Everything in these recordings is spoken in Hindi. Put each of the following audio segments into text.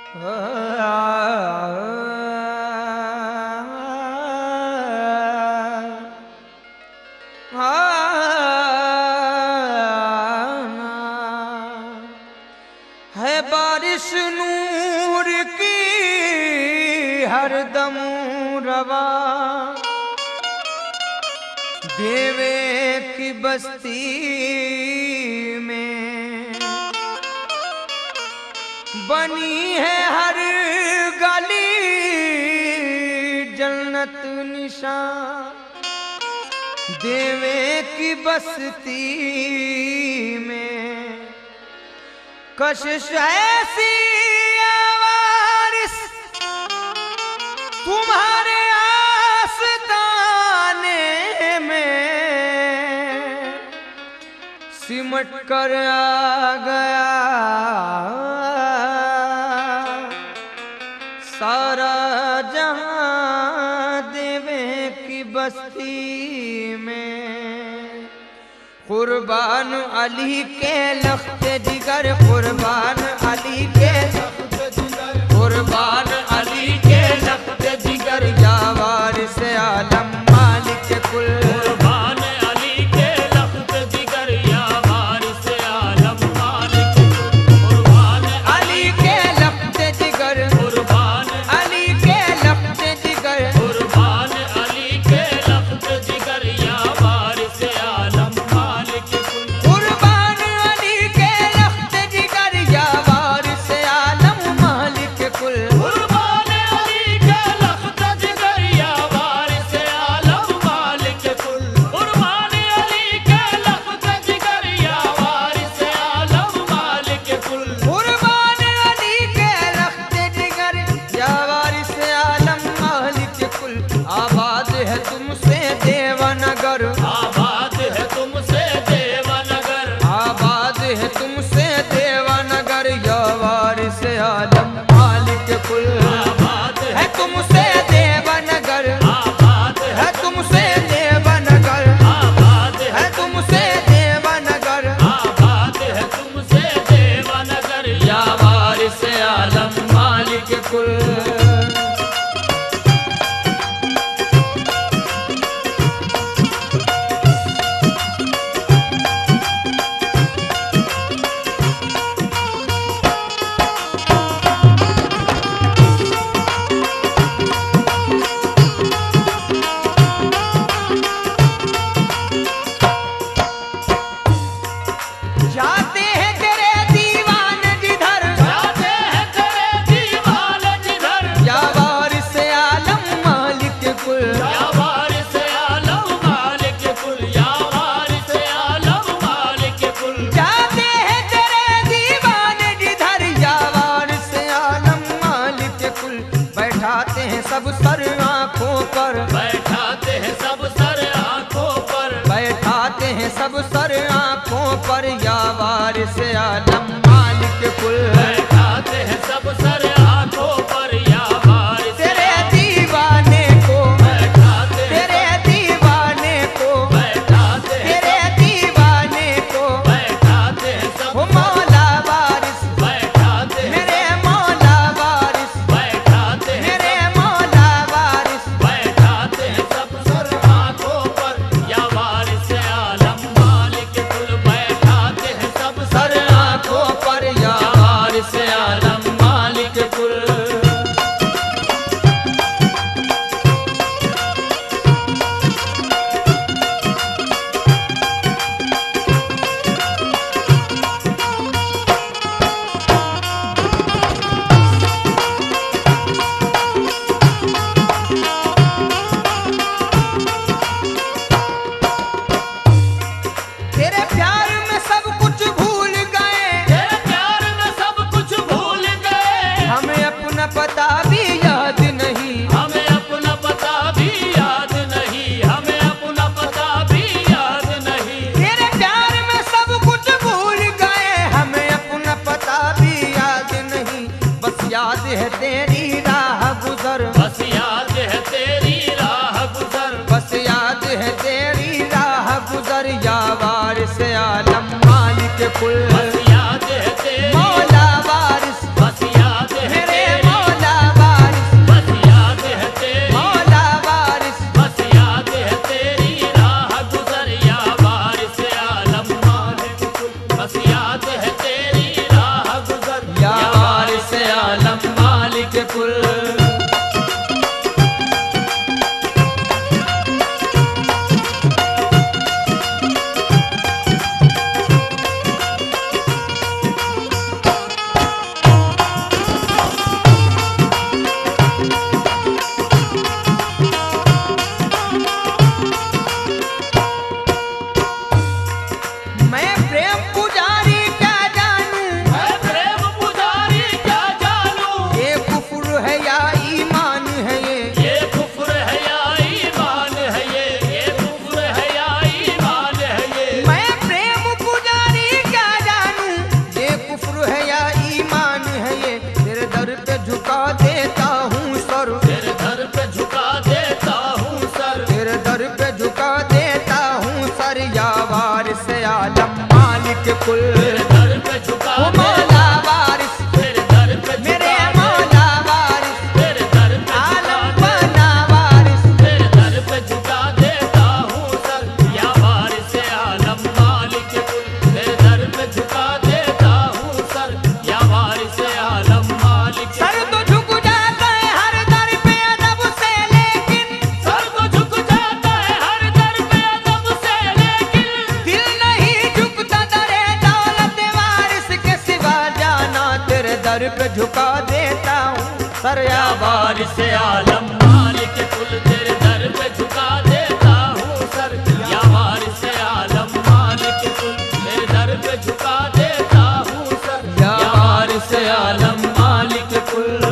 है बारिश नूर की हरदम रवा, देवे की बस्ती में बनी है हर गली जन्नत निशान, देवे की बस्ती में कशिश ऐसी आवारिस तुम्हारे आस्ताने में सिमट कर आ गया सारा जहां, देवे की बस्ती में कुर्बान अली के लख्ते जिगर, कुर्बान अली के लख्ते जिगर, कुर्बान अली के लख्ते जिगर, या वारिस आलम मालिक कुल, कुर्बान अली के लख्ते जिगर, या वारिस आलम मालिक कुल, कुर्बान अली के लख्ते जिगर, कुर्बान अली के लख्ते जिगर, कुर्बान अली के लख्ते जिगर, या वारिस आलम सब सर आँखों पर, बैठाते हैं सब सर आँखों पर, बैठाते हैं सब सर आँखों पर, या वारिस आलम मालिक कुल, बैठाते हैं सब सर आँखों पर, या वारिस तेरे दीवाने को, बैठाते तेरे दीवाने को, बैठाते तेरे दीवाने को, बैठाते हैं सब मौला वारिस, बैठाते मेरे मौला वारिस, बैठाते मेरे पता भी याद नहीं, हमें अपना पता भी याद नहीं, हमें अपना पता भी याद नहीं, तेरे प्यार में सब कुछ भूल गए, हमें अपना पता भी याद नहीं, बस याद है तेरी राह गुजर, बस याद है तेरी राह गुजर, बस याद है तेरी राह गुजर, या वारिस आलम मालिक कुल, बस याद है तेरी मौला वारिस, बस याद है मेरे आलम मालिक कुल। कुल मेरे दर पे झुका मौला वारिस, मेरे दर पे मेरे मौला वारिस, मेरे दर पे आलम बना वारिस, मेरे दर पे झुका देता हूँ सर या वारिस आलम मालिक कुल। मेरे दर पे झुका देता हूँ सर या वारिस आलम मालिक। सर तो झुक जाता है हर दर पे अदब से, लेकिन सर तो झुक जाता है हर दर पे अदब से, लेकिन दिल नहीं झुकता दर पे झुका देता हूँ सर या वारिस आलम मालिक कुल। तेरे दर पे झुका देता हूँ सर या वारिस आलम मालिक कुल। तेरे दर पे झुका देता हूँ सर या वारिस आलम मालिक कुल।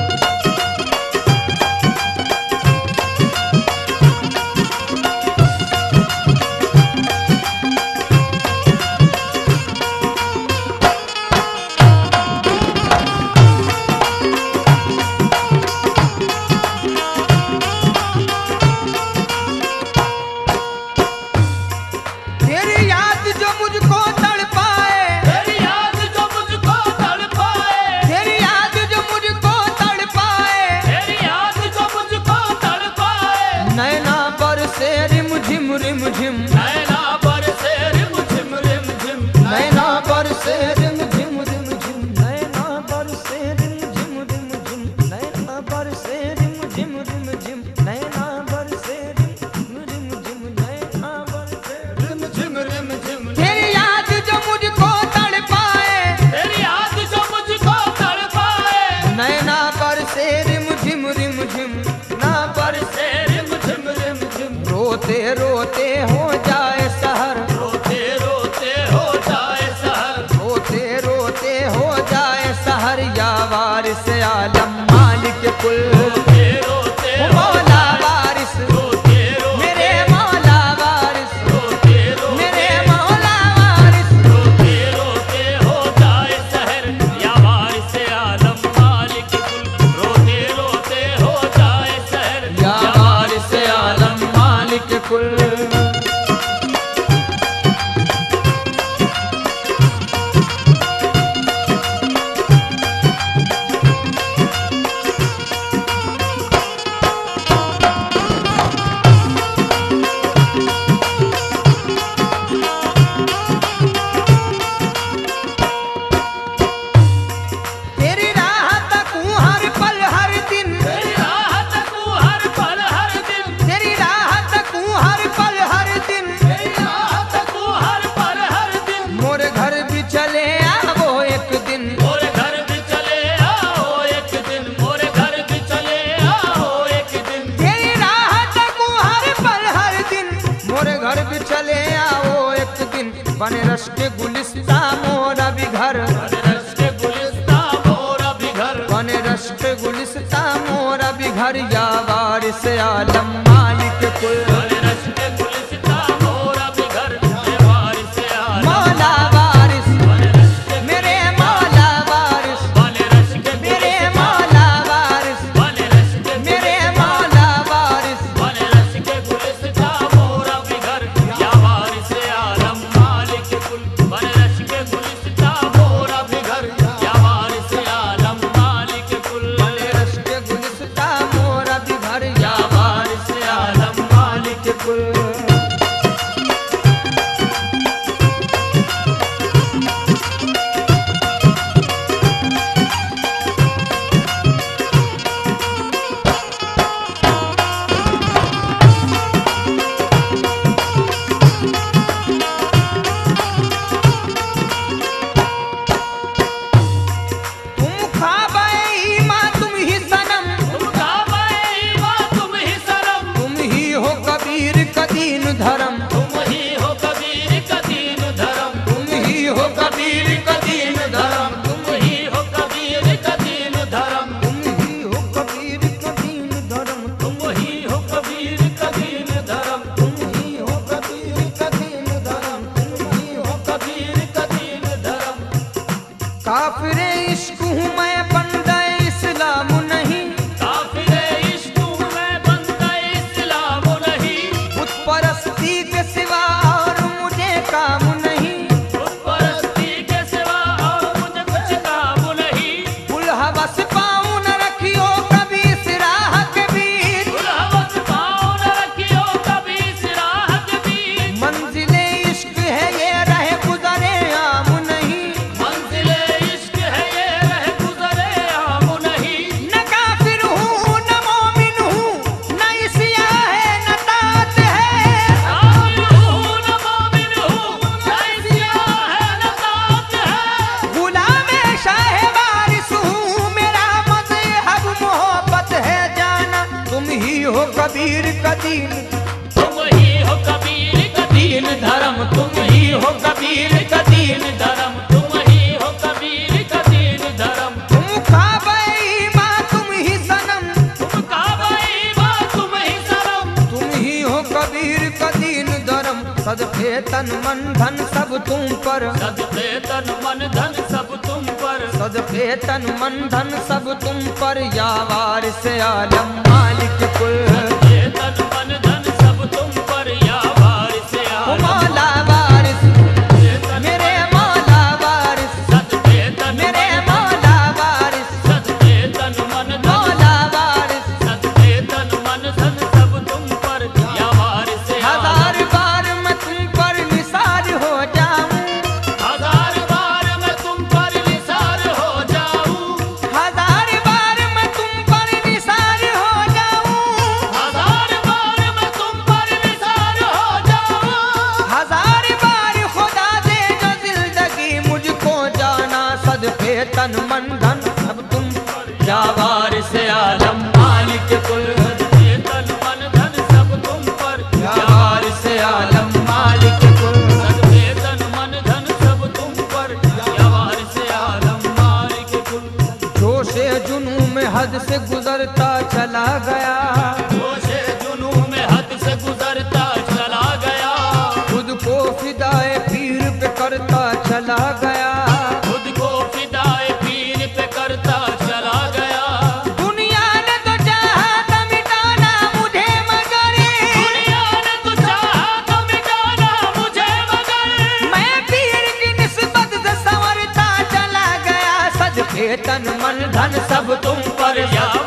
रोते रोते हो जाए सहर, रोते रोते हो जाए सहर, रोते रोते हो जाए सहर या वारिस आलम मालिक कुल। रोते रोते मौला वारिस, रोते रोते मेरे मौला वारिस, रोते रोते मेरे मौला वारिस, रोते रोते हो जाए सहर या वारिस आलम मालिक कुल। रोते रोते हो जाए सहर या वारिस आलम मालिक कुल। बने रश के गुलिस्ता मोरा भी घर, बने रश के गुलिस्ता मोरा भी घर, बने रश के गुलिस्ता मोरा भी घर या वारिस आलम मालिक कुल। बने रश के गुलिस्ता मोरा भी घर या वारिस आलम मौला वारिस, बने रश के मेरे मौला वारिस, बने रश के मेरे मौला वारिस, बने रश के मेरे मौला वारिस, बने रश के गुलिस्ता मोरा भी घर या वारिस आलम बने रश के गुलिस्ता मोरा भी घर या वारिस आलम मालिक कुल। बने रश के गुलिस्ता मोरा भी घर या वारिस आलम मालिक कबीर का दीन, तुम ही हो कबीर का दीन धर्म, तुम ही हो कबीर का दीन धर्म, तुम ही हो कबीर का दीन धर्म। तुम काबई माँ तुम ही सनम, तुम काबई माँ तुम ही शरम, तुम ही हो कबीर का दीन धर्म। सदके तन मन धन सब तुम पर, सदके तन मन धन सब तुम पर, सदके तन मन धन सब तुम पर। या वारिस आलम मालिक कुल, सदके तन मन धन सब तुम पर, या वारिस ओ आलम। मौला वारिस, मेरे मौला वारिस, सदके तन मेरे मौला वारिस, सदके तन मन धन, मौला वारिस। सदके तन मन धन सब तुम पर, या वारिस आलम। हजार बार मैं तुम पर निसार हो जाऊं, हजार बार मैं तुम पर निसार हो जाऊं, हजार बार मैं तुम पर निसार हो जाऊं, हजार बार मैं तुम पर निसार हो जाऊं। हजार बार खुदा दे जो जिंदगी मुझको जाना। सदके तन मन धन सब तुम पर, या वारिस आलम मालिक कुल, सदके तन मन धन सब तुम पर, या वारिस आलम मालिक कुल। सदके तन मन धन सब तुम पर, या वारिस आलम मालिक कुल। जोशे जुनू में हद से गुजरता चला गया, जोशे जुनू में हद से गुजरता चला गया, खुद को फिदाए पीर पे करता चला गया। खुद को फिदाए पीर पे करता चला गया। दुनिया ने तो चाहा था मिटाना मुझे मगर, दुनिया ने तो चाहा तो मिटाना मुझे मगर, मैं पीर की निस्बत से संवरता चला गया। सदके तन मन धन सब तुम पर, या